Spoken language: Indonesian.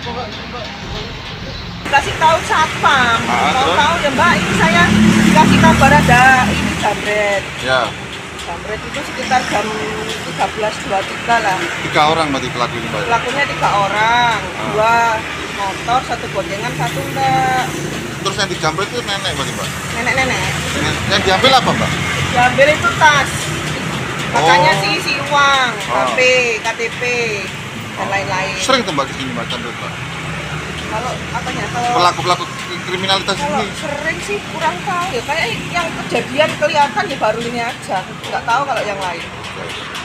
Kasih tahu satpam, mau terus? tahu ya Mbak, ini saya dikasih kabar ada ini jambret. Ya, Jambret itu sekitar jam 13.23 lah. 3 orang berarti pelaku ini, Mbak. Pelakunya 3 orang, 2 motor, 1 boncengan, 1 enggak. Terus yang dijamret itu nenek berarti, Mbak? Nenek-nenek. Yang diambil apa, Mbak? Diambil itu tas. Makanya Oh. sih isi uang, HP, KTP, dan lain-lain. Sering tuh Mbak kesini, Mbak, jamret, Mbak? Kalau apanya? Kalau Pelaku-pelaku kriminalitas Kalau ini. sering sih kurang tahu ya, kayak yang kejadian kelihatan ya baru ini aja, nggak tahu kalau yang lain.